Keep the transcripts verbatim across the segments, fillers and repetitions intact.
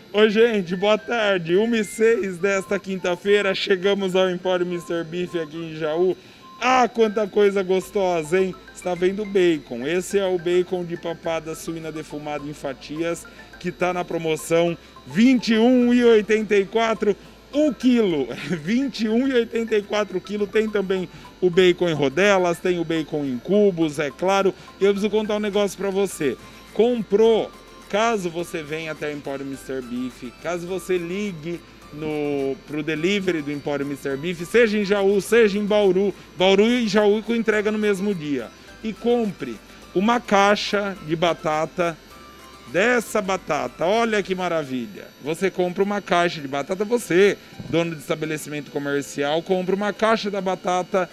Ô, gente, boa tarde. uma e seis desta quinta-feira, chegamos ao Empório mister Beef aqui em Jaú. Ah, quanta coisa gostosa, hein? Está vendo o bacon. Esse é o bacon de papada suína defumado em fatias, que está na promoção vinte e um reais e oitenta e quatro centavos o quilo. vinte e um reais e oitenta e quatro centavos o quilo. Tem também o bacon em rodelas, tem o bacon em cubos, é claro. E eu preciso contar um negócio para você. Comprou, caso você venha até o Empório mister Beef, caso você ligue no, pro delivery do Empório mister Beef, seja em Jaú, seja em Bauru, Bauru e Jaú com entrega no mesmo dia, e compre uma caixa de batata dessa batata, olha que maravilha. Você compra uma caixa de batata, você, dono de estabelecimento comercial, compra uma caixa da batata,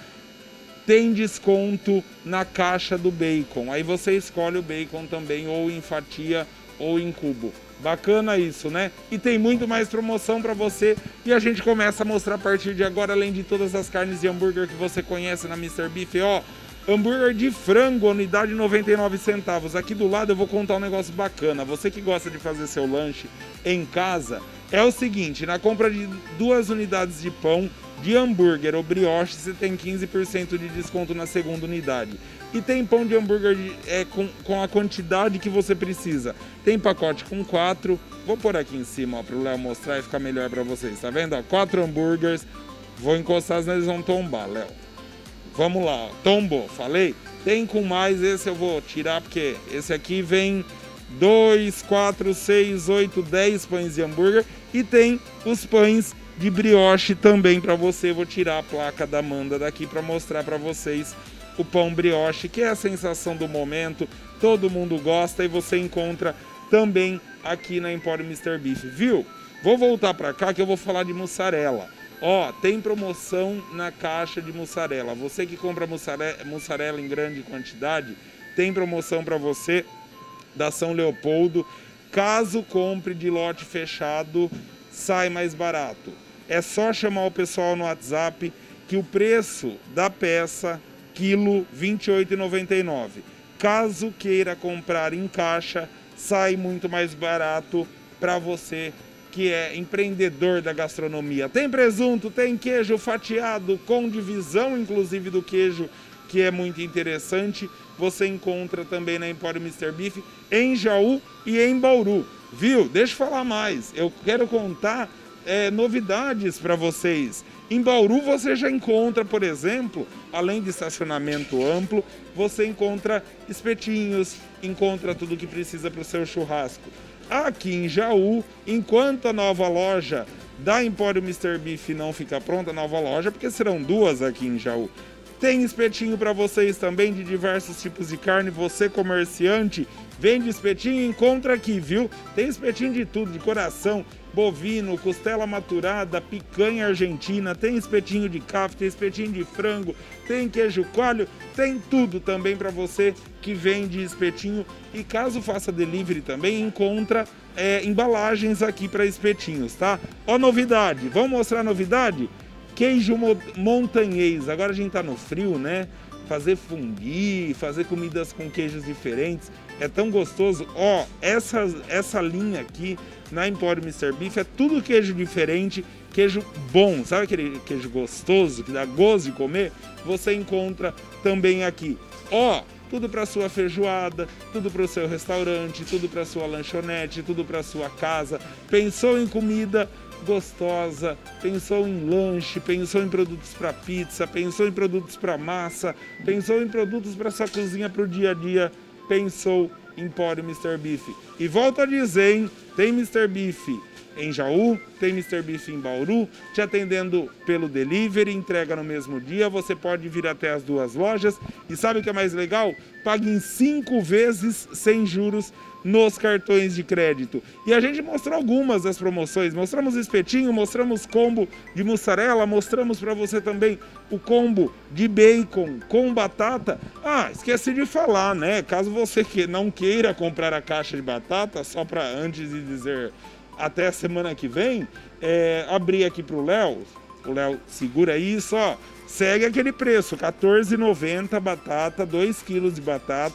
tem desconto na caixa do bacon. Aí você escolhe o bacon também, ou em fatia ou em cubo. Bacana isso, né? E tem muito mais promoção para você. E a gente começa a mostrar a partir de agora, além de todas as carnes e hambúrguer que você conhece na mister Beef, ó. Hambúrguer de frango, unidade noventa e nove centavos. Aqui do lado eu vou contar um negócio bacana. Você que gosta de fazer seu lanche em casa, é o seguinte: na compra de duas unidades de pão de hambúrguer ou brioche, você tem quinze por cento de desconto na segunda unidade. E tem pão de hambúrguer de, é, com, com a quantidade que você precisa. Tem pacote com quatro. Vou pôr aqui em cima para o Léo mostrar e ficar melhor para vocês. Tá vendo? Ó, quatro hambúrgueres. Vou encostar, senão eles vão tombar, Léo. Vamos lá, ó. Tombou, falei? Tem com mais, esse eu vou tirar, porque esse aqui vem dois, quatro, seis, oito, dez pães de hambúrguer. E tem os pães de brioche também para você. Vou tirar a placa da Amanda daqui para mostrar para vocês o pão brioche, que é a sensação do momento. Todo mundo gosta e você encontra também aqui na Empório mister Beef, viu? Vou voltar para cá que eu vou falar de mussarela. Ó, tem promoção na caixa de mussarela. Você que compra mussarela, mussarela em grande quantidade, tem promoção para você da São Leopoldo. Caso compre de lote fechado, sai mais barato. É só chamar o pessoal no WhatsApp que o preço da peça, quilo, vinte e oito reais e noventa e nove centavos. Caso queira comprar em caixa, sai muito mais barato para você que é empreendedor da gastronomia. Tem presunto, tem queijo fatiado, com divisão inclusive do queijo, que é muito interessante. Você encontra também na Empório mister Beef, em Jaú e em Bauru. Viu? Deixa eu falar mais. Eu quero contar é, novidades para vocês. Em Bauru você já encontra, por exemplo, além de estacionamento amplo, você encontra espetinhos, encontra tudo que precisa para o seu churrasco. Aqui em Jaú, enquanto a nova loja da Empório mister Beef não fica pronta, a nova loja, porque serão duas aqui em Jaú, tem espetinho para vocês também de diversos tipos de carne. Você comerciante, vende espetinho, encontra aqui, viu? Tem espetinho de tudo, de coração, bovino, costela maturada, picanha argentina, tem espetinho de capta, tem espetinho de frango, tem queijo coalho, tem tudo também para você que vende espetinho. E caso faça delivery também, encontra é, embalagens aqui para espetinhos, tá? Ó, novidade, vamos mostrar a novidade? Queijo montanhês. Agora a gente tá no frio, né? Fazer fondue, fazer comidas com queijos diferentes, é tão gostoso. Ó, essa, essa linha aqui na Empório mister Beef é tudo queijo diferente, queijo bom, sabe aquele queijo gostoso que dá gosto de comer? Você encontra também aqui. Ó, tudo para sua feijoada, tudo para o seu restaurante, tudo para sua lanchonete, tudo para sua casa. Pensou em comida gostosa, pensou em lanche, pensou em produtos para pizza, pensou em produtos para massa, pensou em produtos para sua cozinha para o dia a dia, pensou em Empório mister Beef. E volto a dizer, hein? Tem mister Beef em Jaú, tem mister Beef em Bauru, te atendendo pelo delivery, entrega no mesmo dia. Você pode vir até as duas lojas e sabe o que é mais legal? Pague em cinco vezes sem juros nos cartões de crédito. E a gente mostrou algumas das promoções, mostramos espetinho, mostramos combo de mussarela, mostramos para você também o combo de bacon com batata. Ah, esqueci de falar, né? Caso você que não queira comprar a caixa de batata, só para antes de dizer até a semana que vem, é, abrir aqui para o Léo, o Léo segura isso, ó, segue aquele preço, quatorze reais e noventa centavos batata, dois quilos de batata,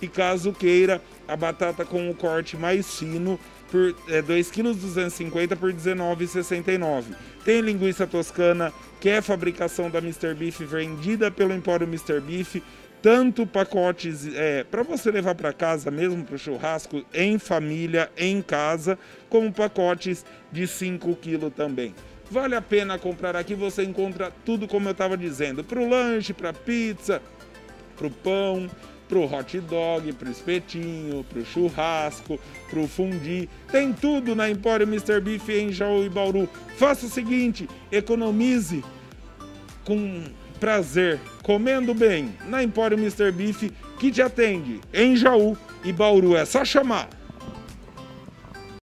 E caso queira, a batata com o corte mais fino por é, dois quilos duzentos e cinquenta por dezenove reais e sessenta e nove centavos. Tem linguiça toscana, que é fabricação da mister Beef, vendida pelo Empório mister Beef. Tanto pacotes é, para você levar para casa mesmo, para o churrasco, em família, em casa, como pacotes de cinco quilos também. Vale a pena comprar aqui, você encontra tudo como eu estava dizendo, para o lanche, para pizza, para o pão, para o hot dog, para o espetinho, para o churrasco, para o fundi. Tem tudo na Empório mister Beef em Jaú e Bauru. Faça o seguinte, economize com prazer, comendo bem, na Empório mister Beef, que te atende em Jaú e Bauru. É só chamar.